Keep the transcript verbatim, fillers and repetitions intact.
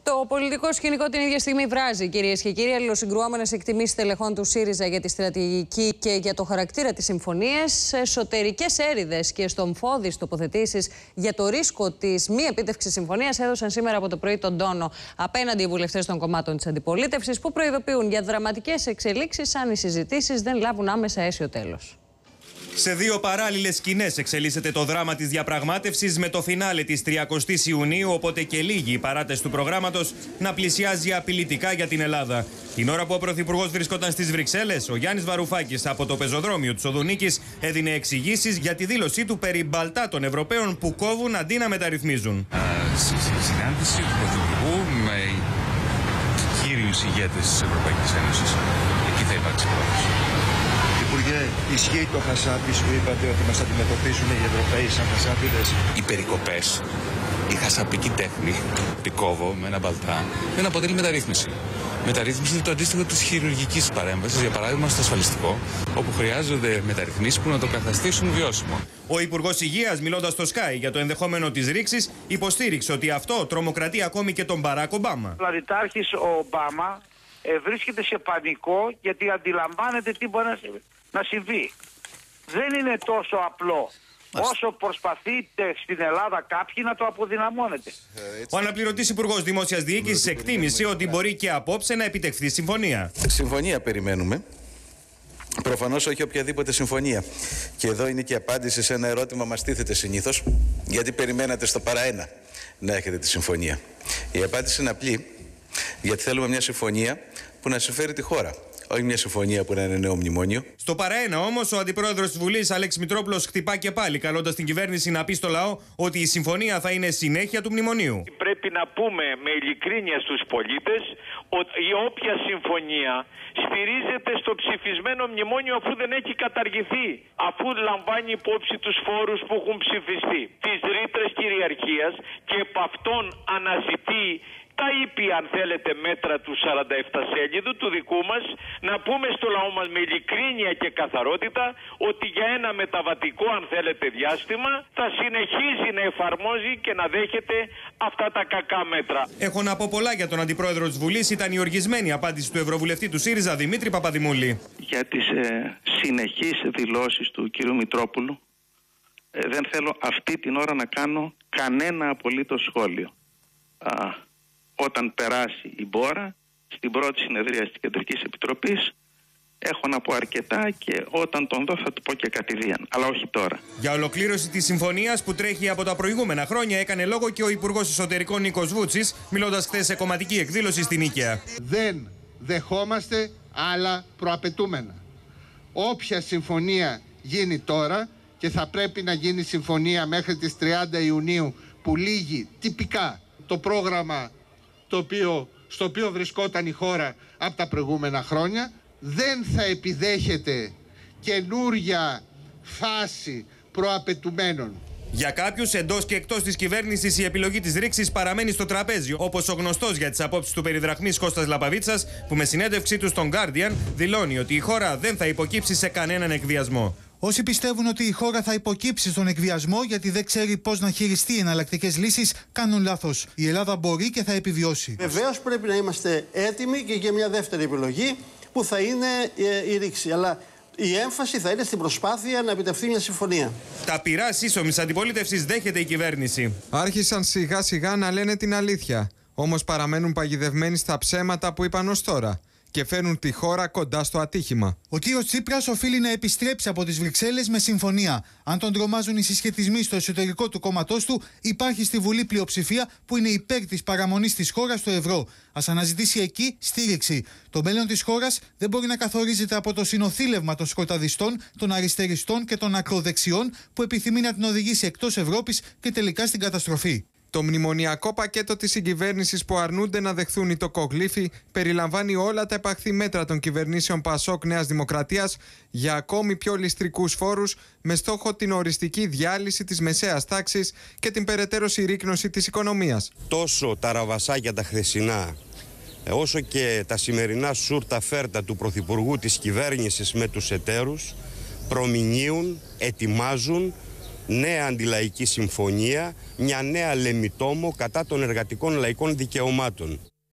Το πολιτικό σκηνικό την ίδια στιγμή βράζει, κυρίες και κύριοι, αλληλοσυγκρουόμενες εκτιμήσεις τελεχών του ΣΥΡΙΖΑ για τη στρατηγική και για το χαρακτήρα της συμφωνίας, εσωτερικές έρηδες και στομφώδεις τοποθετήσεις για το ρίσκο της μη επίτευξης συμφωνίας έδωσαν σήμερα από το πρωί τον τόνο απέναντι οι βουλευτές των κομμάτων της αντιπολίτευσης, που προειδοποιούν για δραματικές εξελίξεις αν οι συζητήσεις δεν λάβουν άμεσα αίσιο τέλος. Σε δύο παράλληλες σκηνές εξελίσσεται το δράμα της διαπραγμάτευσης, με το φινάλε της τριακοστής Ιουνίου, οπότε και λίγη η παράταση του προγράμματος να πλησιάζει απειλητικά για την Ελλάδα. Την ώρα που ο Πρωθυπουργός βρισκόταν στις Βρυξέλλες, ο Γιάννης Βαρουφάκης από το πεζοδρόμιο της Οδουνίκης έδινε εξηγήσεις για τη δήλωσή του περί μπαλτά των Ευρωπαίων που κόβουν αντί να μεταρρυθμίζουν. Στη συνάντηση του Πρωθυπουργού με κύριους ηγέτες της Ευρωπαϊκής Ένωσης, εκεί θα υπάρξει πρόοδος. Υπουργέ, ισχύει το χασάπις που είπατε ότι μας αντιμετωπίζουν οι Ευρωπαίοι σαν χασάπιδες? Οι περικοπές, η χασαπική τέχνη, πικόβο με ένα μπαλτά, δεν αποτελεί μεταρρύθμιση. Μεταρρύθμιση είναι το αντίστοιχο της χειρουργικής παρέμβασης, για παράδειγμα στο ασφαλιστικό, όπου χρειάζονται μεταρρυθμίσεις που να το καθιστήσουν βιώσιμο. Ο Υπουργός Υγείας, μιλώντας στο Sky για το ενδεχόμενο της ρήξης, υποστήριξε ότι αυτό τρομοκρατεί ακόμη και τον Μπαράκ Ομπάμα. Ο πλανητάρχης ο Ομπάμα ε, βρίσκεται σε πανικό γιατί αντιλαμβάνεται τι μπορεί να συμβεί. να συμβεί. Δεν είναι τόσο απλό όσο προσπαθείτε στην Ελλάδα κάποιοι να το αποδυναμώνετε. Ο αναπληρωτής Υπουργός Δημόσιας Διοίκησης εκτίμησε ότι μπορεί και απόψε να επιτευχθεί συμφωνία. Συμφωνία περιμένουμε. Προφανώς όχι οποιαδήποτε συμφωνία. Και εδώ είναι και η απάντηση σε ένα ερώτημα μας τίθεται συνήθως. Γιατί περιμένατε στο παραένα να έχετε τη συμφωνία? Η απάντηση είναι απλή. Γιατί θέλουμε μια συμφωνία που να συμφέρει τη χώρα. Όχι μια συμφωνία που να είναι νέο μνημόνιο. Στο παραένα όμως, ο αντιπρόεδρος της Βουλής, Αλέξης Μητρόπουλος, χτυπά και πάλι, καλώντας την κυβέρνηση να πει στο λαό ότι η συμφωνία θα είναι συνέχεια του μνημονίου. Πρέπει να πούμε με ειλικρίνεια στους πολίτες ότι η όποια συμφωνία στηρίζεται στο ψηφισμένο μνημόνιο, αφού δεν έχει καταργηθεί, αφού λαμβάνει υπόψη τους φόρους που έχουν ψηφιστεί, τις ρήτρες κυριαρχίας, και επ' αυτόν αναζητεί τα ήπια, αν θέλετε, μέτρα του σαράντα επτά σέλιδου του δικού μας, να πούμε στο λαό μας με ειλικρίνεια και καθαρότητα ότι για ένα μεταβατικό, αν θέλετε, διάστημα θα συνεχίζει να εφαρμόζει και να δέχεται αυτά τα κακά μέτρα. Έχω να πω πολλά για τον αντιπρόεδρο της Βουλής. Ήταν η οργισμένη απάντηση του Ευρωβουλευτή του ΣΥΡΙΖΑ, Δημήτρη Παπαδημούλη. Για τις ε, συνεχείς δηλώσεις του κ. Μητρόπουλου ε, δεν θέλω αυτή την ώρα να κάνω κανένα απολύτως σχόλιο. Α, Όταν περάσει η μπόρα στην πρώτη συνεδρία της Κεντρικής Επιτροπής, έχω να πω αρκετά και όταν τον δω θα του πω και κατηδίαν, αλλά όχι τώρα. Για ολοκλήρωση της συμφωνίας που τρέχει από τα προηγούμενα χρόνια έκανε λόγο και ο Υπουργός Εσωτερικών Νίκος Βούτσης, μιλώντας χθες σε κομματική εκδήλωση στην Νίκαια. Δεν δεχόμαστε άλλα προαπαιτούμενα. Όποια συμφωνία γίνει τώρα, και θα πρέπει να γίνει συμφωνία μέχρι τις τριάντα Ιουνίου, που λύγει τυπικά το πρόγραμμα το οποίο, στο οποίο βρισκόταν η χώρα από τα προηγούμενα χρόνια, δεν θα επιδέχεται καινούρια φάση προαπαιτουμένων. Για κάποιους εντός και εκτός της κυβέρνησης η επιλογή της ρήξης παραμένει στο τραπέζι, όπως ο γνωστός για τις απόψεις του περιδραχμής Κώστας Λαπαβίτσας, που με συνέντευξή του στον Guardian δηλώνει ότι η χώρα δεν θα υποκύψει σε κανέναν εκβιασμό. Όσοι πιστεύουν ότι η χώρα θα υποκύψει στον εκβιασμό γιατί δεν ξέρει πώς να χειριστεί εναλλακτικές λύσεις, κάνουν λάθος. Η Ελλάδα μπορεί και θα επιβιώσει. Βεβαίως πρέπει να είμαστε έτοιμοι και για μια δεύτερη επιλογή που θα είναι η ρήξη. Αλλά η έμφαση θα είναι στην προσπάθεια να επιτευχθεί μια συμφωνία. Τα πυρά σύσσωμης αντιπολίτευσης δέχεται η κυβέρνηση. Άρχισαν σιγά σιγά να λένε την αλήθεια. Όμως παραμένουν παγιδευμένοι στα ψέματα που είπαν ως τώρα και φέρνουν τη χώρα κοντά στο ατύχημα. Ο κύριος Τσίπρας οφείλει να επιστρέψει από τις Βρυξέλλες με συμφωνία. Αν τον τρομάζουν οι συσχετισμοί στο εσωτερικό του κόμματός του, υπάρχει στη Βουλή πλειοψηφία που είναι υπέρ της παραμονής της χώρας στο ευρώ. Ας αναζητήσει εκεί στήριξη. Το μέλλον της χώρας δεν μπορεί να καθορίζεται από το συνοθήλευμα των σκοταδιστών, των αριστεριστών και των ακροδεξιών που επιθυμεί να την οδηγήσει εκτός Ευρώπης και τελικά στην καταστροφή. Το μνημονιακό πακέτο της συγκυβέρνησης που αρνούνται να δεχθούν οι τοκογλύφοι περιλαμβάνει όλα τα επαχθή μέτρα των κυβερνήσεων Πασόκ Νέας Δημοκρατίας για ακόμη πιο ληστρικούς φόρους, με στόχο την οριστική διάλυση της μεσαίας τάξης και την περαιτέρω συρρίκνωση της οικονομίας. Τόσο τα ραβασάκια τα χθεσινά, όσο και τα σημερινά σούρτα φέρτα του Πρωθυπουργού της κυβέρνησης με τους εταίρους προμηνύουν, ετοιμάζουν νέα αντιλαϊκή συμφωνία, μια νέα λεμιτόμο κατά των εργατικών λαϊκών δικαιωμάτων.